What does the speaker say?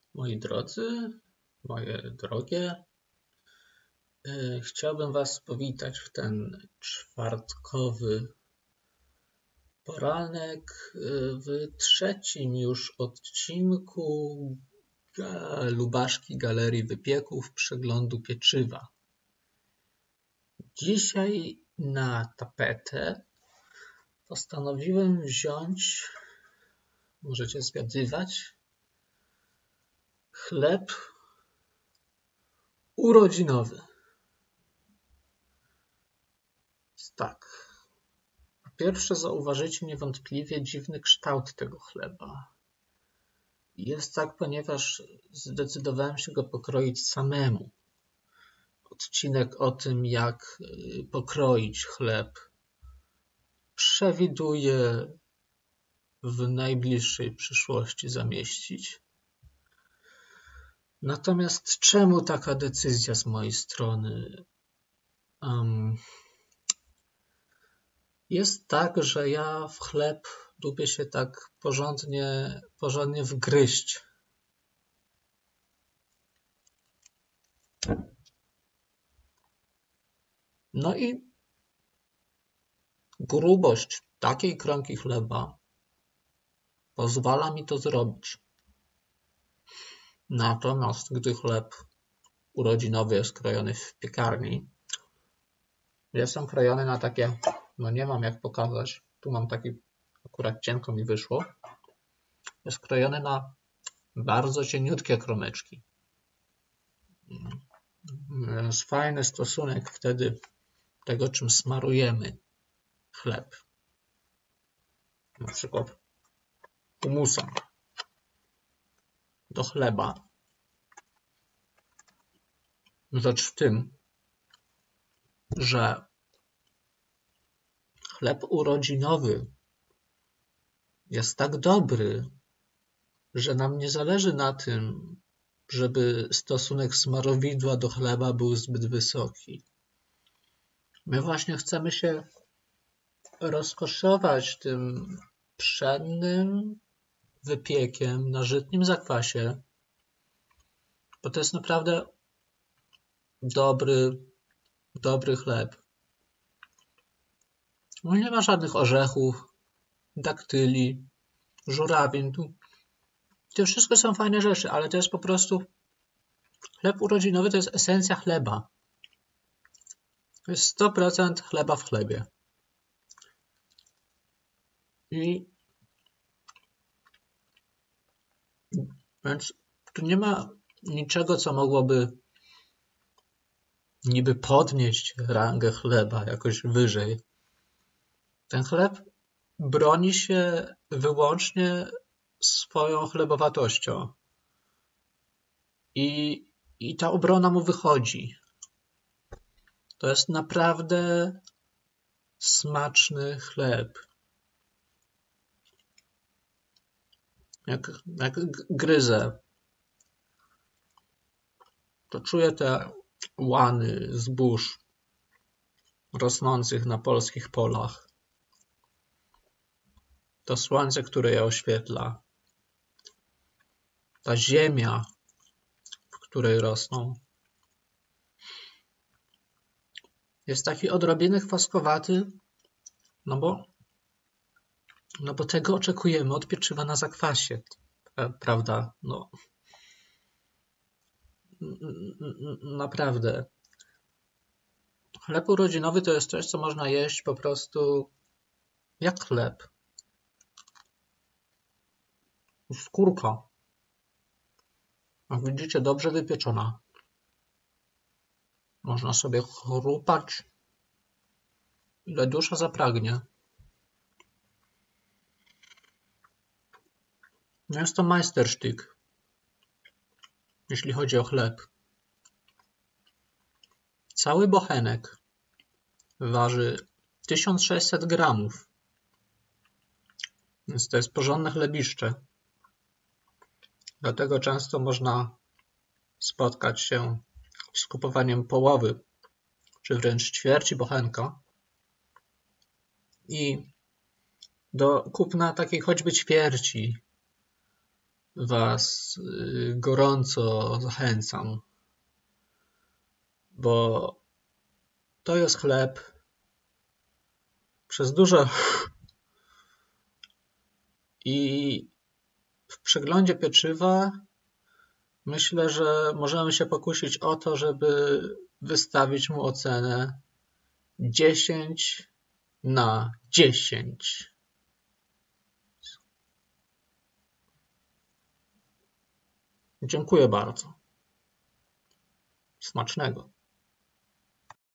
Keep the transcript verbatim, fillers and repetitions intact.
Moi drodzy, moje drogie, chciałbym Was powitać w ten czwartkowy poranek w trzecim już odcinku Lubaszki Galerii Wypieków Przeglądu Pieczywa. Dzisiaj na tapetę postanowiłem wziąć, możecie zgadywać, chleb urodzinowy. Tak. Po pierwsze zauważycie niewątpliwie dziwny kształt tego chleba. Jest tak, ponieważ zdecydowałem się go pokroić samemu. Odcinek o tym, jak pokroić chleb, przewiduję w najbliższej przyszłości zamieścić. Natomiast czemu taka decyzja z mojej strony? Um, jest tak, że ja w chleb lubię się tak porządnie, porządnie wgryźć. No i grubość takiej kromki chleba pozwala mi to zrobić. Natomiast gdy chleb urodzinowy jest krojony w piekarni, jest on krojony na takie, no nie mam jak pokazać, tu mam taki, akurat cienko mi wyszło, jest krojony na bardzo cieniutkie kromeczki. Jest fajny stosunek wtedy tego, czym smarujemy chleb. Na przykład humusem do chleba. Rzecz w tym, że chleb urodzinowy jest tak dobry, że nam nie zależy na tym, żeby stosunek smarowidła do chleba był zbyt wysoki. My właśnie chcemy się rozkoszować tym pszennym wypiekiem na żytnim zakwasie, bo to jest naprawdę dobry, dobry chleb. No nie ma żadnych orzechów, daktyli, żurawin. To wszystko są fajne rzeczy, ale to jest po prostu chleb urodzinowy, to jest esencja chleba. To jest sto procent chleba w chlebie. I więc tu nie ma niczego, co mogłoby niby podnieść rangę chleba jakoś wyżej. Ten chleb broni się wyłącznie swoją chlebowatością. I, i ta obrona mu wychodzi. To jest naprawdę smaczny chleb. Jak, jak gryzę, to czuję te łany zbóż rosnących na polskich polach. To słońce, które je oświetla. Ta ziemia, w której rosną. Jest taki odrobinę kwaskowaty, no bo, no bo tego oczekujemy od pieczywa na zakwasie, prawda? No. Naprawdę. Chleb urodzinowy to jest coś, co można jeść po prostu jak chleb. Skórka. Jak widzicie, dobrze wypieczona. Można sobie chrupać, ile dusza zapragnie. No jest to majstersztyk, jeśli chodzi o chleb. Cały bochenek waży tysiąc sześćset gramów. Więc to jest porządne chlebiszcze. Dlatego często można spotkać się z kupowaniem połowy, czy wręcz ćwierci bochenka. I do kupna takiej choćby ćwierci Was gorąco zachęcam, bo to jest chleb przez duże i w przeglądzie pieczywa myślę, że możemy się pokusić o to, żeby wystawić mu ocenę dziesięć na dziesięć. Dziękuję bardzo. Smacznego.